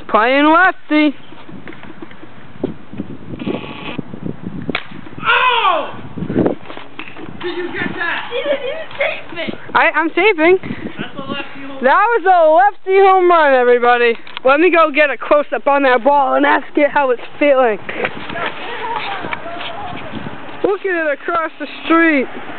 Playing lefty. Oh! Did you get that? You didn't even save it. I'm saving. That's a lefty home. That was a lefty home run, everybody. Let me go get a close-up on that ball and ask it how it's feeling. Look at it across the street.